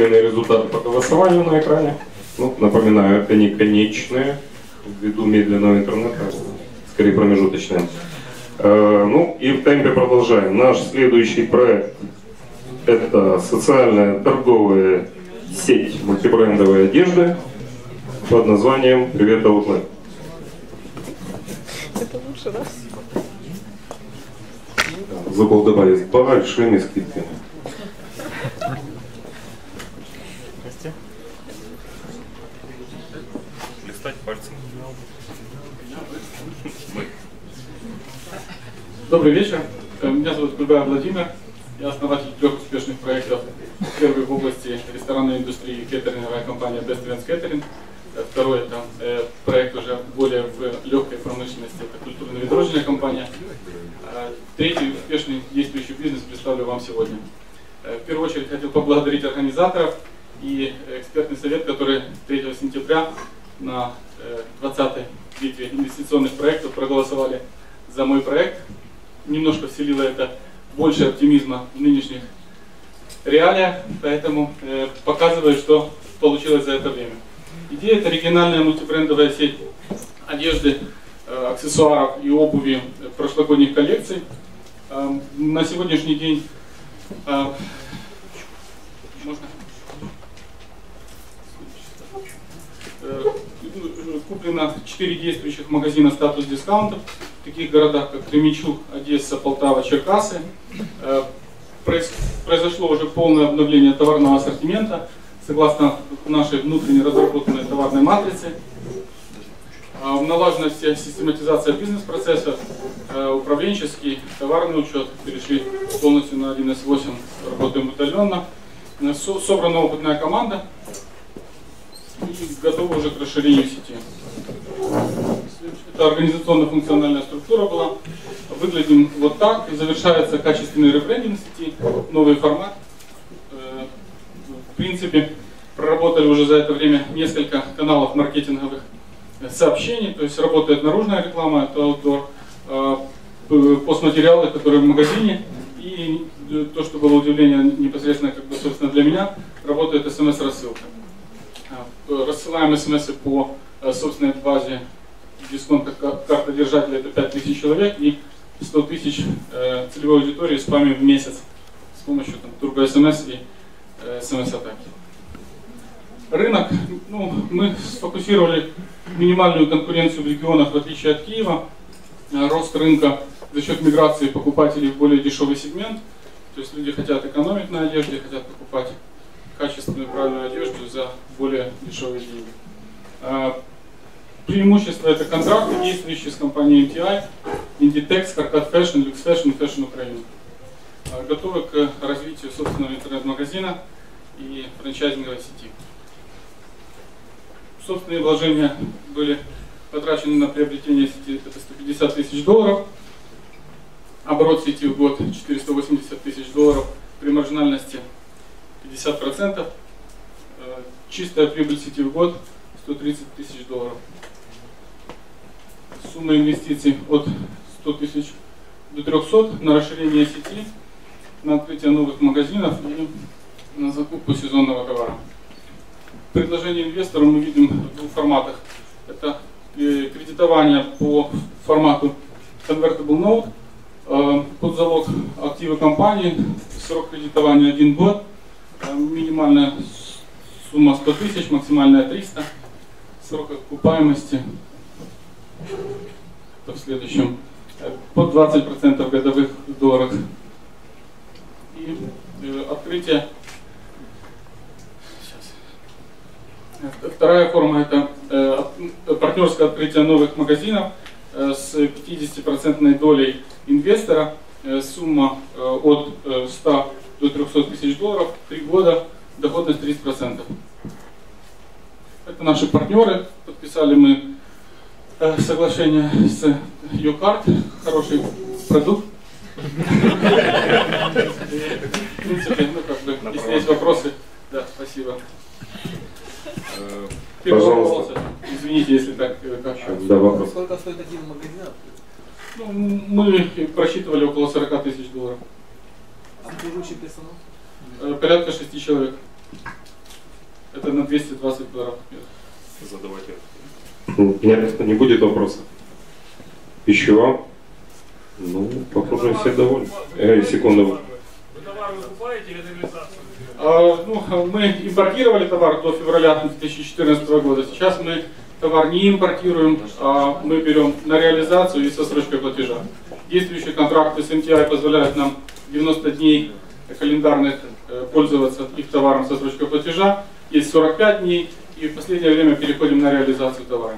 временные результаты по голосованию на экране. Ну, напоминаю, это не конечные, ввиду медленного интернета, скорее промежуточные. Ну и в темпе продолжаем. Наш следующий проект – это социальная торговая сеть мультибрендовой одежды под названием «Привет, Outlet». Это лучше, да? Забыл добавить с большими скидками. Листать пальцем. Добрый вечер. Меня зовут Кульбаев Владимир. Я основатель 3 успешных проектов. Первый в области ресторанной индустрии кеттеринговая компания Best Events Catering. Второй это проект уже более в легкой промышленности, это культурно-ведрожная компания. Третий успешный действующий бизнес представлю вам сегодня. В первую очередь хотел поблагодарить организаторов и экспертный совет, который 3 сентября на 20-й битве инвестиционных проектов проголосовали за мой проект. Немножко вселило это больше оптимизма в нынешних реалиях, поэтому показываю, что получилось за это время. Идея — это региональная мультибрендовая сеть одежды, аксессуаров и обуви прошлогодних коллекций. На сегодняшний день куплено 4 действующих магазина статус-дискаунтов в таких городах, как Кременчуг, Одесса, Полтава, Черкассы. Произошло уже полное обновление товарного ассортимента согласно нашей внутренней разработанной товарной матрице. Налажена вся систематизация бизнес-процессов, управленческий, товарный учет, перешли полностью на 1С8, работаем удаленно. Собрана опытная команда и готова уже к расширению сети. Это организационно-функциональная структура была. Выглядим вот так. Завершается качественный ребрендинг сети, новый формат. В принципе, проработали уже за это время несколько каналов маркетинговых сообщений, то есть работает наружная реклама, это outdoor, постматериалы, которые в магазине, и то, что было удивление непосредственно, собственно, для меня, работает смс-рассылка. Рассылаем смс по собственной базе, дисконт картодержателя — это 5000 человек, и 100 тысяч целевой аудитории спамим в месяц с помощью турбо-смс и смс-атаки. Рынок, мы сфокусировали минимальную конкуренцию в регионах, в отличие от Киева. Рост рынка за счет миграции покупателей в более дешевый сегмент. То есть люди хотят экономить на одежде, хотят покупать качественную, правильную одежду за более дешевые деньги. Преимущество — это контракты, действующие с компанией MTI, Inditex, Carcat Fashion, Lux Fashion, Fashion Украина. Готовы к развитию собственного интернет-магазина и франчайзинговой сети. Собственные вложения были потрачены на приобретение сети, это 150 тысяч долларов. Оборот сети в год 480 тысяч долларов, при маржинальности 50%. Чистая прибыль сети в год 130 тысяч долларов. Сумма инвестиций от 100 тысяч до 300 на расширение сети, на открытие новых магазинов и на закупку сезонного товара. Предложение инвестору мы видим в двух форматах. Это кредитование по формату Convertible Note, под залог активы компании, срок кредитования 1 год, минимальная сумма 100 тысяч, максимальная 300, срок окупаемости в следующем под 20% годовых в долларах. И открытие. Вторая форма — это партнерское открытие новых магазинов с 50% долей инвестора. Сумма от 100 до 300 тысяч долларов, 3 года, доходность 30%. Это наши партнеры. Подписали мы соглашение с Йокарт, хороший продукт. В принципе, если есть вопросы, да, спасибо. Пожалуйста. Извините, если так. Да, вопрос. Сколько стоит один магазин? Мы просчитывали около 40 тысяч долларов. Обслуживающий персонал? Порядка 6 человек. на 220 квадратных метров. Задавайте. Нет, не будет вопросов. Еще? Ну, похоже, все довольны. Секунду. Вы товар выкупаете или реализацию? Мы импортировали товар до февраля 2014 года. Сейчас мы товар не импортируем, а мы берем на реализацию и со срочкой платежа. Действующие контракты с MTI позволяют нам 90 дней календарных пользоваться их товаром со срочкой платежа. Есть 45 дней, и в последнее время переходим на реализацию товара.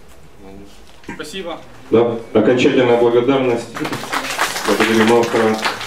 Спасибо. Да, окончательная благодарность. Благодарим автора.